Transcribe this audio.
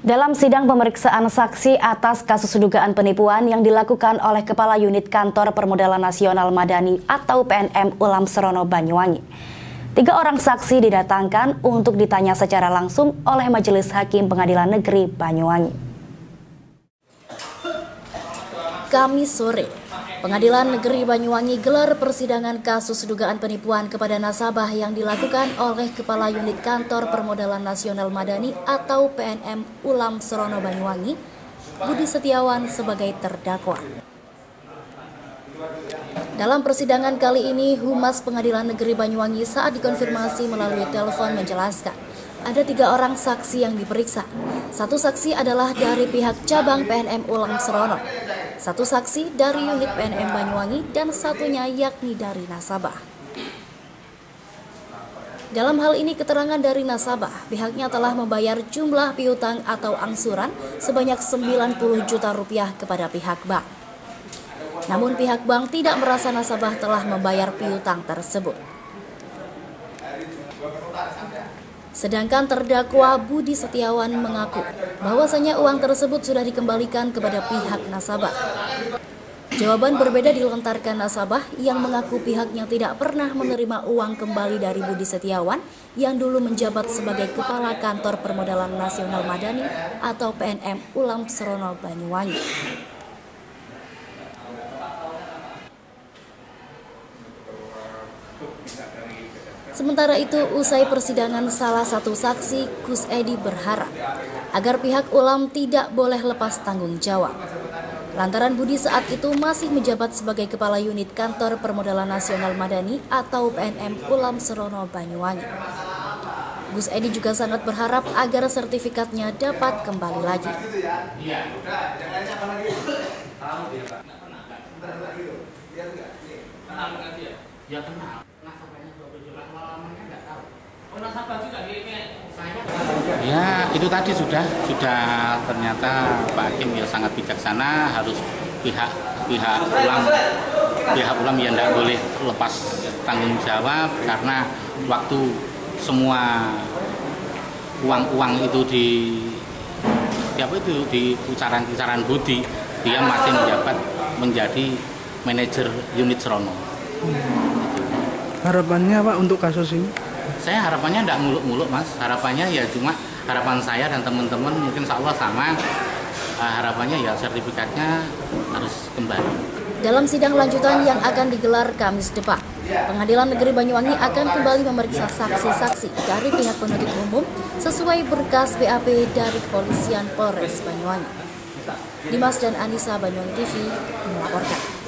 Dalam sidang pemeriksaan saksi atas kasus dugaan penipuan yang dilakukan oleh Kepala Unit Kantor Permodalan Nasional Madani atau PNM Ulam Serono Banyuwangi, 3 orang saksi didatangkan untuk ditanya secara langsung oleh Majelis Hakim Pengadilan Negeri Banyuwangi. Kamis sore, Pengadilan Negeri Banyuwangi gelar persidangan kasus dugaan penipuan kepada nasabah yang dilakukan oleh Kepala Unit Kantor Permodalan Nasional Madani atau PNM Ulam Serono Banyuwangi, Budi Setiawan sebagai terdakwa. Dalam persidangan kali ini, Humas Pengadilan Negeri Banyuwangi saat dikonfirmasi melalui telepon menjelaskan, ada 3 orang saksi yang diperiksa. 1 saksi adalah dari pihak cabang PNM Ulam Serono, 1 saksi dari unit PNM Banyuwangi, dan 1-nya yakni dari nasabah. Dalam hal ini keterangan dari nasabah, pihaknya telah membayar jumlah piutang atau angsuran sebanyak 90 juta rupiah kepada pihak bank. Namun pihak bank tidak merasa nasabah telah membayar piutang tersebut. Sedangkan terdakwa Budi Setiawan mengaku bahwasanya uang tersebut sudah dikembalikan kepada pihak nasabah. Jawaban berbeda dilontarkan nasabah yang mengaku pihaknya tidak pernah menerima uang kembali dari Budi Setiawan yang dulu menjabat sebagai Kepala Kantor Permodalan Nasional Madani atau PNM Ulam Serono Banyuwangi. Sementara itu, usai persidangan, salah satu saksi, Gus Edi, berharap agar pihak Ulam tidak boleh lepas tanggung jawab. Lantaran Budi saat itu masih menjabat sebagai Kepala Unit Kantor Permodalan Nasional Madani atau PNM Ulam Serono Banyuwangi. Gus Edi juga sangat berharap agar sertifikatnya dapat kembali lagi. Ya, itu tadi sudah ternyata Pak Hakim ya sangat bijaksana, harus pihak Ulam yang tidak boleh lepas tanggung jawab, karena waktu semua uang itu di kisaran Budi, dia masih menjabat menjadi manajer unit Serono. Harapannya Pak untuk kasus ini? Saya harapannya tidak muluk-muluk, Mas. Harapannya ya cuma harapan saya dan teman-teman mungkin insya Allah sama. Harapannya ya sertifikatnya harus kembali. Dalam sidang lanjutan yang akan digelar Kamis depan, Pengadilan Negeri Banyuwangi akan kembali memeriksa saksi-saksi dari pihak penuntut umum sesuai berkas BAP dari Kepolisian Polres Banyuwangi. Dimas dan Anissa, Banyuwangi TV, melaporkan.